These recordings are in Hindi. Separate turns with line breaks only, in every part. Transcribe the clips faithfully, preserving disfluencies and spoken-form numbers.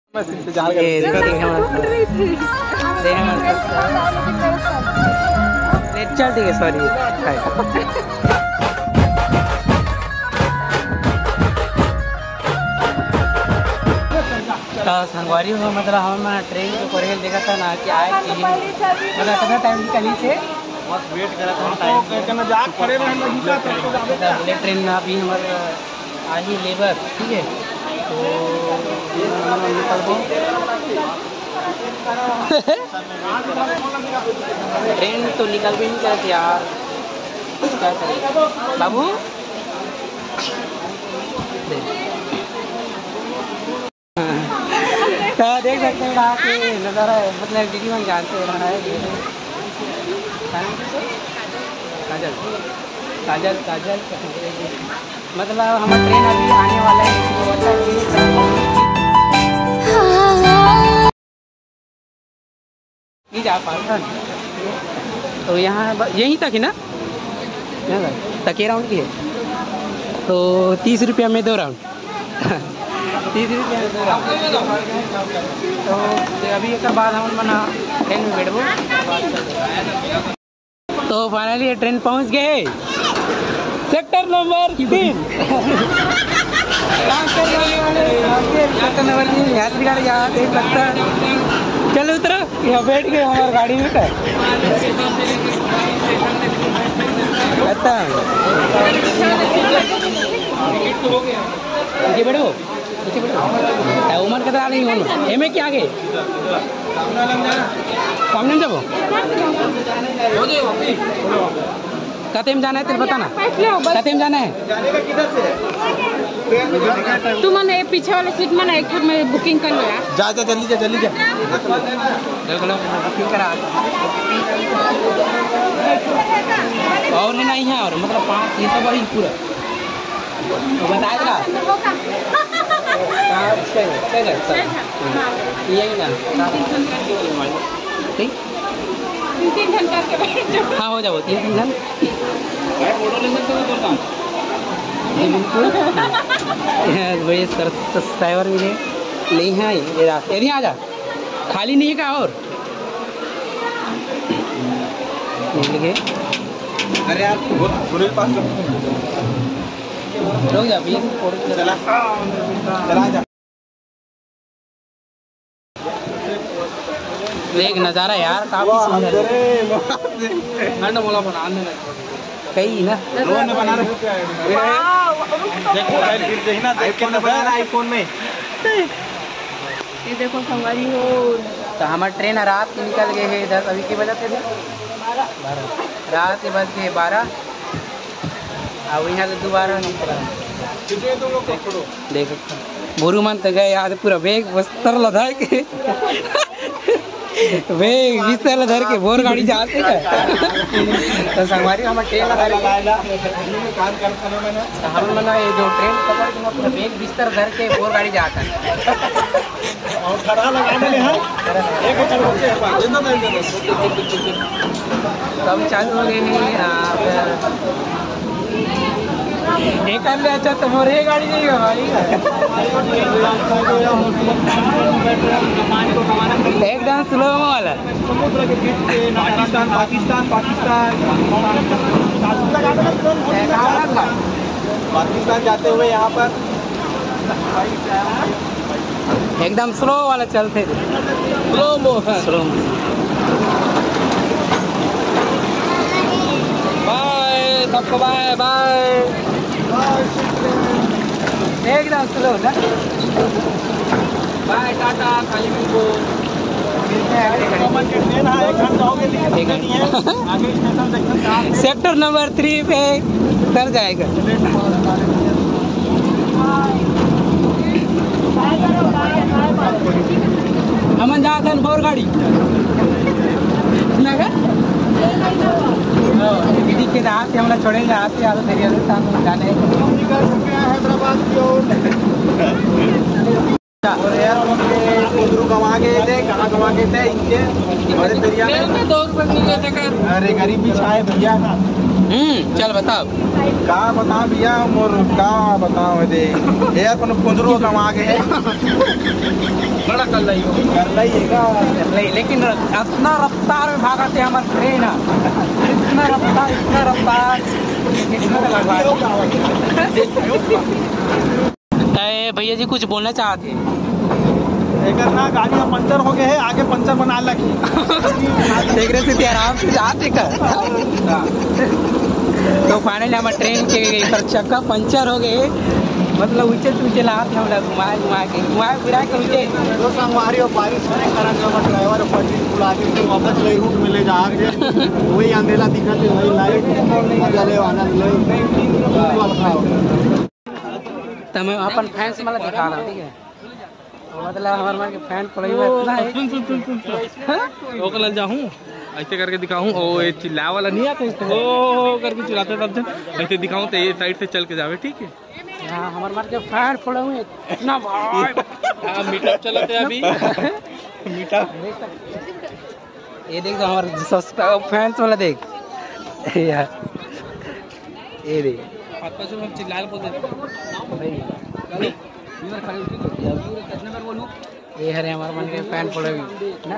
बस इंतजार कर रहे चल ठीक है सॉरी। तो संगवारी हो मतलब हम ट्रेन के पहले देखा था ना कि आए कि मतलब कितना टाइम निकली थे बस वेट करा था टाइम जा खड़े रहे ट्रेन में अभी हमारे आगे लेबर ठीक है तो ट्रेन तो निकल भी नहीं करती यार क्या करें बाबू तो देख सकते हैं वहाँ के नज़ारा मतलब दीदी हम जानते हैं काजल काजल काजल मतलब हमारा ट्रेन अभी आने वाला है नहीं जा पाता तो यहाँ यहीं तक है ना तक राउंड की है तो तीस रुपया में दो राउंड तीस रुपया में दो राउंड तो अभी एक बाद हम मना ट्रेन में बैठो तो फाइनली ट्रेन पहुँच गए सेक्टर नंबर तीन सेक्टर नंबर तीन यात्री गाड़ी यहाँ देख सकता है चलो उतरो यहाँ बैठ गए हमारी गाड़ी में का अच्छा पीछे बैठो पीछे बैठो उमर कतरा नहीं हो एम क्या आगे सामने जाबो कते में जाना है तेरे बताना कते में जाना है
तू मैंने पीछे वाले सीट में ना एक में बुकिंग कर लिया
जा जा जल्दी जा जल्दी जा बुकिंग करा और नहीं है और मतलब पाँच ये सब वही पूरा बताएगा यही ना ठीक
तीन घंटा के बाद
हाँ हो जाओ तीन घंटा वही सब्सक्राइबर मिले नहीं है यदि आ जा खाली नहीं का और अरे आप पास रुक जा चला चला जा एक नज़ारा यार काफी सुंदर है बोला बना कई ना रोड बना रहे आईफोन में
ये देखो संगवारी हो
तो हमारा ट्रेन रात की निकल गए है दस अभी के बजे थे रात के बज के बारह अब यहाँ से दोबारा देख बुरु मन तो गए आज पूरा बैग बस्तर लदा के वे बिस्तर धर के बोर गाड़ी जाते तो संगवारी हम ट्रेन हम मना ये जो ट्रेन पकड़ के पूरा बैग बिस्तर धर के बोर गाड़ी जाता और खड़ा लगाने हैं कब चालू हो गए हैं कर ले अच्छा तुम्हारे गाड़ी नहीं है भाई एकदम स्लो वाला पाकिस्तान पाकिस्तान पाकिस्तान पाकिस्तान जाते हुए यहाँ पर एकदम स्लो वाला चलते स्लो मोशन स्लो बाय सबको बाय बाय एकदम स्लो ना बाय टाटा खाली को सेक्टर नंबर थ्री पे उतर जाएगा अमन जाता है बोर गाड़ी दीदी के हाथ से हम छोड़ेंगे हाथ से आदो तेरी आदत जाने हैदराबाद की ओर कमा गए थे कहाँ कमा गए थे इनके बड़े दरिया में दो रुपये मिल जाते अरे गरीबी छाए भैया हम्म चल बताओ
का बता भैया मोर का बताओ दे यार कोनो पुंजरो कमा के है
बड़ा कर रही हो
कर रही है का
लेकिन इतना रफ्तार में भागते हमारे ट्रेन इतना रफ्तार इतना रफ्तार भैया जी कुछ बोलना चाहते हैं
एक ना गाड़ी में पंचर हो गए है आगे पंचर बना लगी
देख रहे थे आराम से जाते कर तो फाइनली हमारे ट्रेन के पर चक्का पंचर हो गए मतलब ऊंचे से ऊंचे लाते हम लोग घुमा घुमा के घुमा फिरा के ऊंचे
तो संगवारी और बारिश में करा के ड्राइवर पटरी बुला के तो वापस ले रूट में ले जा के वही अंधेला दिखत है वही लाइट मजा ले आना ले
तो मैं अपन फैंस वाला दिखा रहा हूँ ठीक है मतलब हमारे मार के फैन पड़े हुए इतना है
सुन सुन सुन सुन ओ कल जाऊं ऐसे करके दिखाऊं ओ ये चिल्ला वाला नहीं आता इसको ओ करके चिल्लाते तब ऐसे दिखाऊं तो ये साइड से चल के जावे ठीक है
हाँ हमारे मार के फैन पड़े हुए इतना भाई
हां मीटअप चलते अभी मीटअप
ये देख हमारे सब्सक्राइब फैंस वाला देख यार ये देख
हाथ पर हम चिल्ला बोलते
भाई इधर खड़े होके कितने बार बोलूं ये हरे हमारे मन के फैन पड़े हुए ना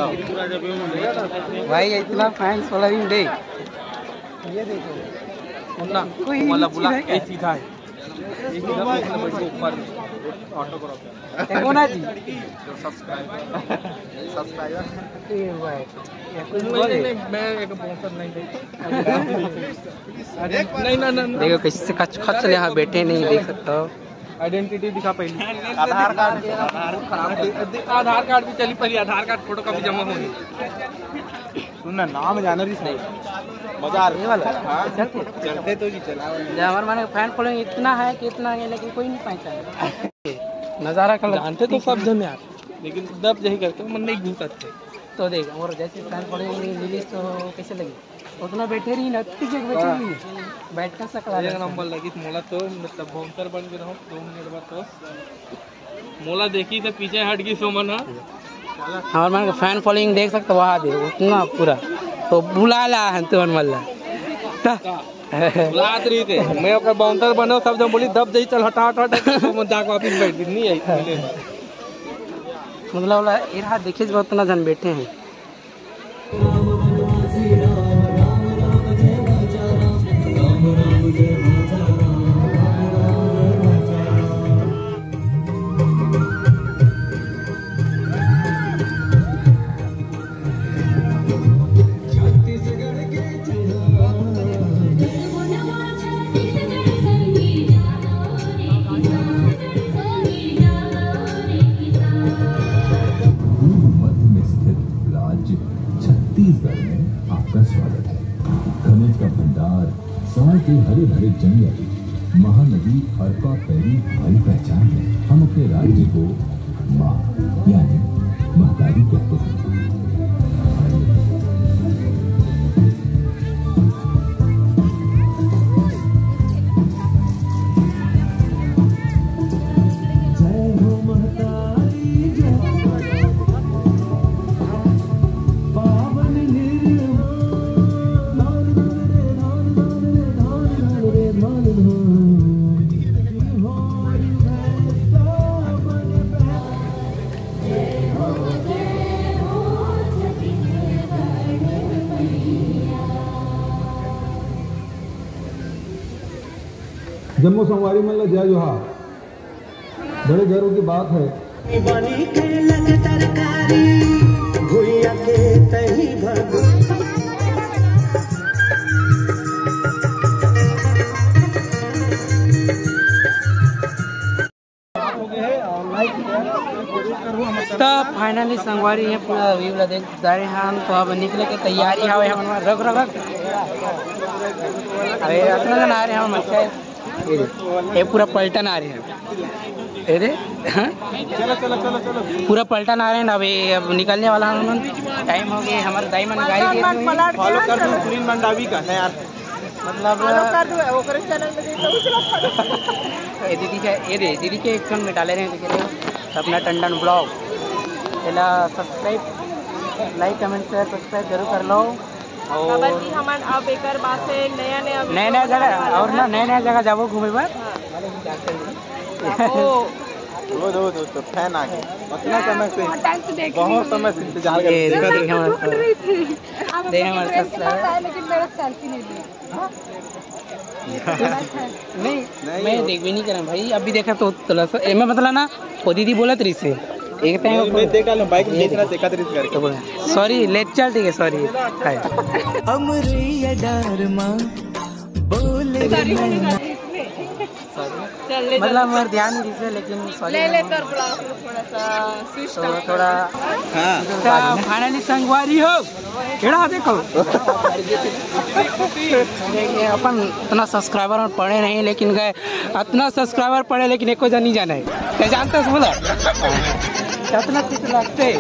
भाई इतना फैंस वाला भी देख ये देखो
मुन्ना वाला बुला के सीधा है ये सीधा बैठो ऊपर ऑटो करो
देखो ना जी
सब्सक्राइबर सब्सक्राइबर
ये भाई
नहीं नहीं मैं एक बोनसर नहीं देख नहीं ना ना
देखो कैसे खच खच ले यहाँ बैठे नहीं देख सकते हो
आइडेंटिटी दिखा पहले आधार कार्ड आधार कार्ड भी चली पहले आधार कार्ड फोटो कॉपी जमा होनी सुनना नाम जाना रही सही मजा आ रही वाला हां चलते चलते तो जी चला
हमारे माने फैन फॉलोइंग इतना है कि इतना है लेकिन कोई नहीं पहचाना नजारा का
जानते तो सब जन यार लेकिन दब यही करते मन नहीं घुसते
तो देख और जैसे फैन फॉलोइंग रिलीज तो कैसे लगी उतना बैठे रही ना ठीक है बैठे रही बैठ कर सकला
एक नंबर लगी मोला तो मतलब बाउंसर बन के रहो दो मिनट बाद तो मोला देखी से पीछे हट गई सोमन
हमारे मन फैन फॉलोइंग देख सकते वहाँ दे उतना पूरा तो बुला ला है तुमन मल्ला
बुलात रही थे मैं ओकर बाउंसर बनो सब जब बोली दब जाई चल हटा हटा तो जाके वापस बैठ नहीं आई
मतलब इरा देखिए उतना जन बैठे हैं
छत्तीसगढ़ में आपका स्वागत है। खनिज का भंडार, साल के हरे भरे जंगल, महानदी अरपा पैरी हमारी पहचान है। हम अपने राज्य को माँ यानी महतारी कहते हैं।
जम्मू संगवारी मल्ला जय जोहार। बड़े गर्व की बात है
बड़ी के लग तरकारी भुइया के तही भग
तो फाइनली संगवारी है पूरा व्यू देख दारे हम तो अब निकले के तैयारी हवे हम रग रग रग अरे इतना जन आ रहे हैं हम अच्छा ये पूरा पलटन आ रहे हैं अरे
चलो चलो चलो चलो
पूरा पलटन आ रहे हैं ना अभी अब निकलने वाला हम टाइम हो गया हमारे डायमंड गाड़ी
फॉलो कर दो सुनील मंडावी का है यार
मतलब ये दीदी के ये दे दीदी के एक में डाले रहे हैं अपना टंडन ब्लॉग पहला subscribe like comment share subscribe जरूर कर लो
खबर की हमार अब एक बात से नया नया
नया नया जगह और ना नया नया जगह जाबो घूमे पर
वो दो दो तो फैन आ गए उतना समय से
देख
बहुत समय से इंतजार कर
ये
रहे
देख हमारा देख हमारा
लेकिन
सब्सक्राइबर
मेरा सेल्फी नहीं लिया
नहीं मैं देख भी नहीं कर रहा भाई। अभी देखा तो थोड़ा सा मैं मतलब ना वो दीदी बोला तरी से एक टाइम
मैं देखा लो बाइक में देखना देखा तेरी करके
तो बोला सॉरी लेट चल ठीक है सॉरी
हमरे डर मां बोले
मतलब मैं ध्यान नहीं से लेकिन सॉरी
ले लेकर ब्लॉग थोड़ा सा स्विच
तो थोड़ा
हां
फाइनली संगवारी हो एड़ा देखो देखिए अपन इतना सब्सक्राइबर और पढ़े नहीं लेकिन गए इतना सब्सक्राइबर पढ़े लेकिन एको जन नहीं जाना है क्या जानते हो बोला कितना किस लगते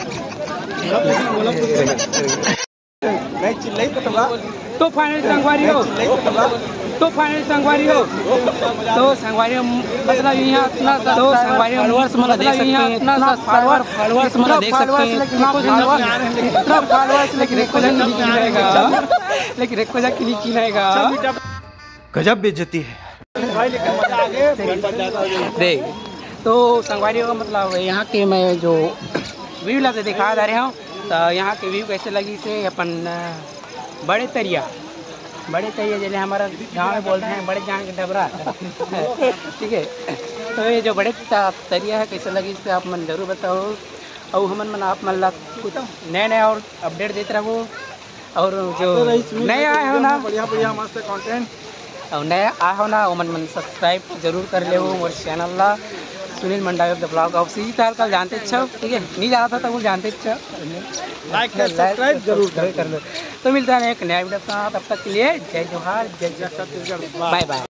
नहीं चिल्लाई तो बा
तो फाइनल संगवारी हो तो फाइनल संगवारी हो तो संगवारी मतलब यहाँ इतना तो संगवारी फॉलोअर्स मतलब देख सकते हैं इतना फॉलोअर फॉलोअर्स मतलब देख सकते हैं इतना फॉलोअर्स लेकिन एको जन नहीं किनेगा लेकिन एको जन नहीं किनेगा
गजब बेइज्जती है भाई लेकिन मजा आ गए
देख तो संगवारी का मतलब यहाँ के मैं जो व्यू लगे दिखा जा रहा हूँ तो यहाँ के व्यू कैसे लगी से अपन बड़े तरिया बड़े तरिया जैसे हमारा गाँव में बोलते हैं बड़े जान के डबरा ठीक है। तो ये जो बड़े तरिया है कैसे लगी इससे आप मन जरूर बताओ और हमन मन आप मन कुछ नए नए और अपडेट देते रहो और जो नए आए हो ना
बढ़िया बढ़िया मस्त कंटेंट
और नया आए हो ना वो मन मन सब्सक्राइब जरूर कर ले और चैनल ला Sunil Mandavi the blog of सी तार का जानते अच्छा ठीक है नहीं जाना था तब वो जानते अच्छा
लाइक सब्सक्राइब जरूर
कर लो। तो मिलता है एक नया वीडियो के साथ, तब तक के लिए जय जोहार जय जय छत्तीसगढ़ बाय बाय।